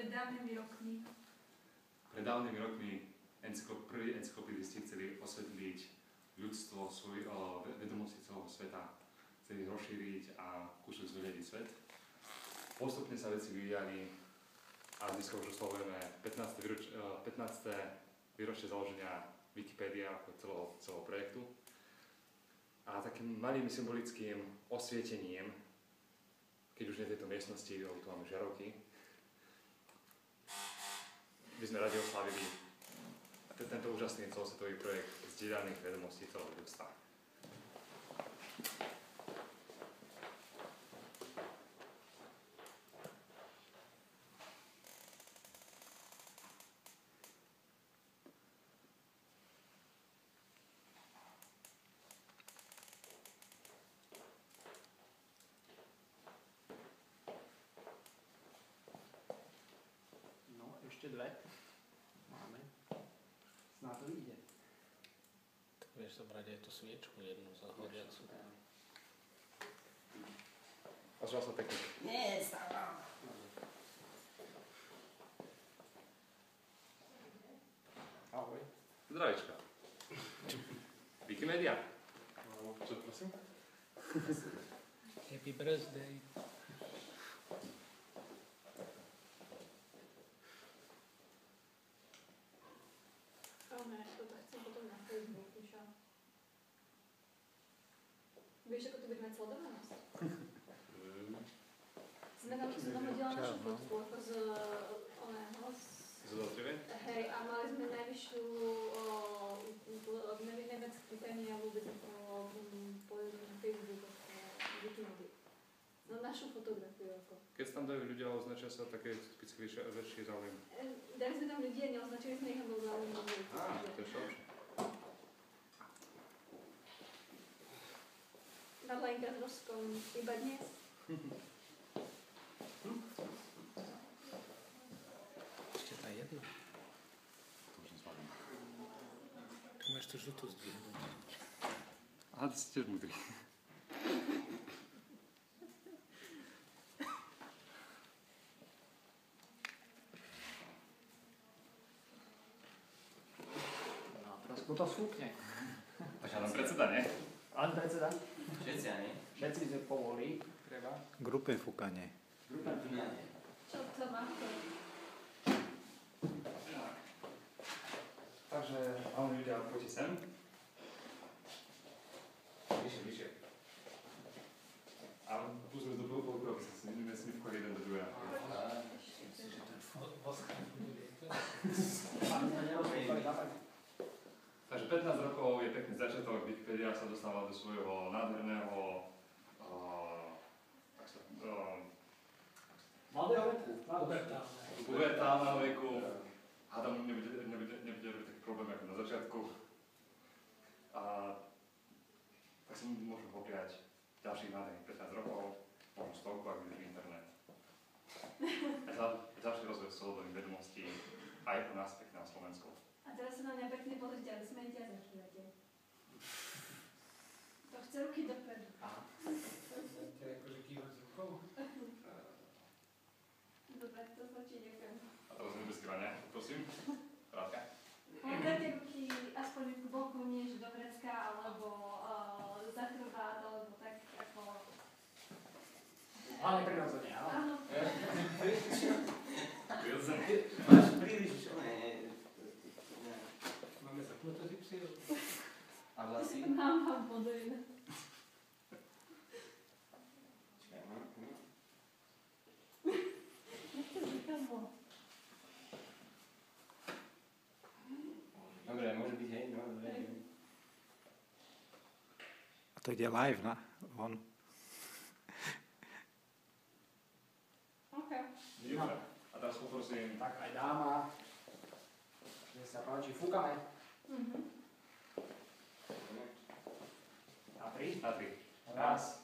Pred dávnymi rokmi. Pred dávnymi rokmi prví encyklopedisti chceli osvetliť ľudstvo, vedomosti celého sveta, chceli rozšíriť a kúsok zvedeliť svet. Postupne sa veci vyvíjali a dnes už oslavujeme 15. výročie založenia Wikipédia ako celého projektu. A takým malým symbolickým osvietením, keď už nie v tejto miestnosti, lebo tu máme žiarovky, by sme radi oslavili tento úžasný celosvetový projekt zdieľaných vedomostí celého ľudstva. Ešte dve. Máme. Snáď to ide. Tak vieš zobrať aj tú sviečku jednu zahodiacu. Ozval sa technik. Nie, stávam. Ahoj. Zdravička. Wikimedia. Čo prosím? Happy birthday. Vieš, ako to bude mať sledovanosť? Sme tam udiali našu fotku, ako z oného. Z Dotrive? Hej, a mali sme najvyššiu najviac klikania vôbec povedali na Facebooku Wikimedia. No našu fotografiu ako. Keď sa tam dajú ľudia, označia sa také typické väčšie záujem. Dali sme tam ľudia, neoznačili sme ich a bol záujem. To je šalšie. Darlenka s Roskom iba dnes. Ešte tá jedna. To už nezvládam. Tu máš tú žlutú zdvihnúť. Aha, ty si tiež múdry. No, trošku to sfúkne. Tak ja dám predseda, nie? Len predseda. Všetci, ani? Všetci sme povolí. Treba. Grupy fúkanie. Grupa fúkanie. Čo to má to? Takže, ahoj ľudia, poďte sem. Vyššie. A tu sme do prvého, aby sa nesmí vkladať jeden do druhého. Takže 15 rokov je pekný začiatok, Wikipedia sa dostáva do svojho nádherného Mladého veku. pubertálneho veku. Hádam, nebude robiť taký problém ako na začiatku. A tak si môžem popriať ďalších nádherných 15 rokov, možno stovku, ak vydrží internet. A ďalší rozvoj slobodných vedomostí aj u nás pekne na Slovensku. A teraz sa na mňa pekne pozrite, ale smejte a zakývate. To chce ruky dopredu. To je akože kývať s rukou? Dobre, to stačí, ďakujem. A teraz nebeskývanie, prosím. Krátka. Dajte ruky aspoň k boku, než do vrecka, alebo za chrbát, alebo tak ako... Ale prirodzene, áno. Áno. Prirodzene. Máš príliš, Máme zapnuté ty psy? a vlasy? Mám podojné. Čakaj, mám. Nechce zvykamo. Dobre, môže byť, hej, no, dobre. A to ide live, na? Von. OK. Dobre. A teraz poprosím. Tak aj dáma. Nech sa páči, fúkame. Mhm. Na tri. Na tri. Raz.